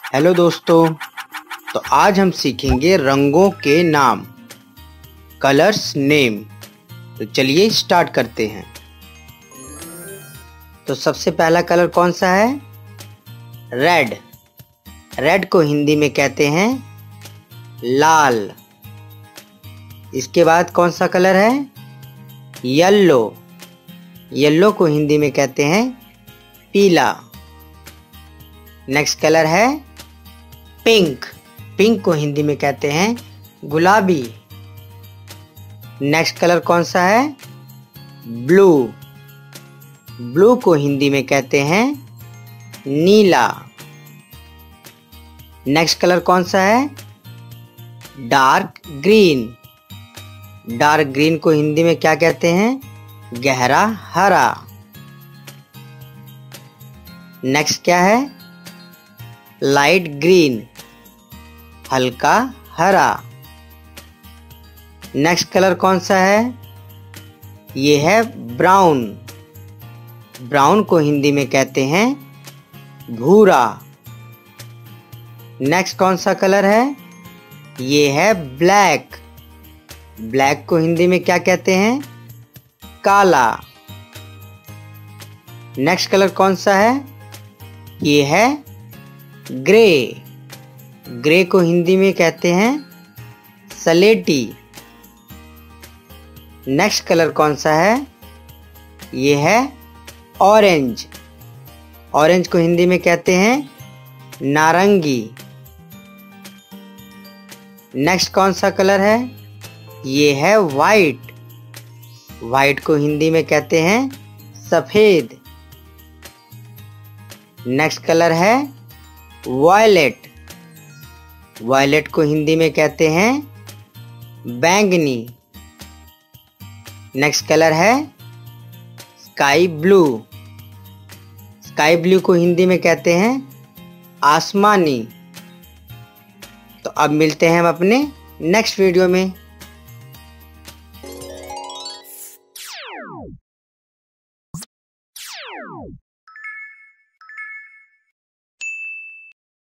Hello दोस्तों। तो आज हम सीखेंगे रंगों के नाम, कलर्स नेम। तो चलिए स्टार्ट करते हैं। तो सबसे पहला कलर कौन सा है? रेड। रेड को हिंदी में कहते हैं लाल। इसके बाद कौन सा कलर है? येलो। येलो को हिंदी में कहते हैं पीला। नेक्स्ट कलर है पिंक। पिंक को हिंदी में कहते हैं गुलाबी। नेक्स्ट कलर कौन सा है? ब्लू। ब्लू को हिंदी में कहते हैं नीला। नेक्स्ट कलर कौन सा है? Dark green. डार्क ग्रीन को हिंदी में क्या कहते हैं? गहरा हरा। नेक्स्ट क्या है? लाइट ग्रीन, हल्का हरा। नेक्स्ट कलर कौन सा है? ये है ब्राउन। ब्राउन को हिंदी में कहते हैं भूरा। नेक्स्ट कौन सा कलर है? ये है ब्लैक। ब्लैक को हिंदी में क्या कहते हैं? काला। नेक्स्ट कलर कौन सा है? ये है ग्रे। ग्रे को हिंदी में कहते हैं सलेटी। नेक्स्ट कलर कौन सा है? ये है ऑरेंज। ऑरेंज को हिंदी में कहते हैं नारंगी। नेक्स्ट कौन सा कलर है? ये है वाइट। वाइट को हिंदी में कहते हैं सफेद। नेक्स्ट कलर है वॉयलेट। वॉयलेट को हिंदी में कहते हैं बैंगनी। नेक्स्ट कलर है स्काई ब्लू। स्काई ब्लू को हिंदी में कहते हैं आसमानी। तो अब मिलते हैं हम अपने नेक्स्ट वीडियो में।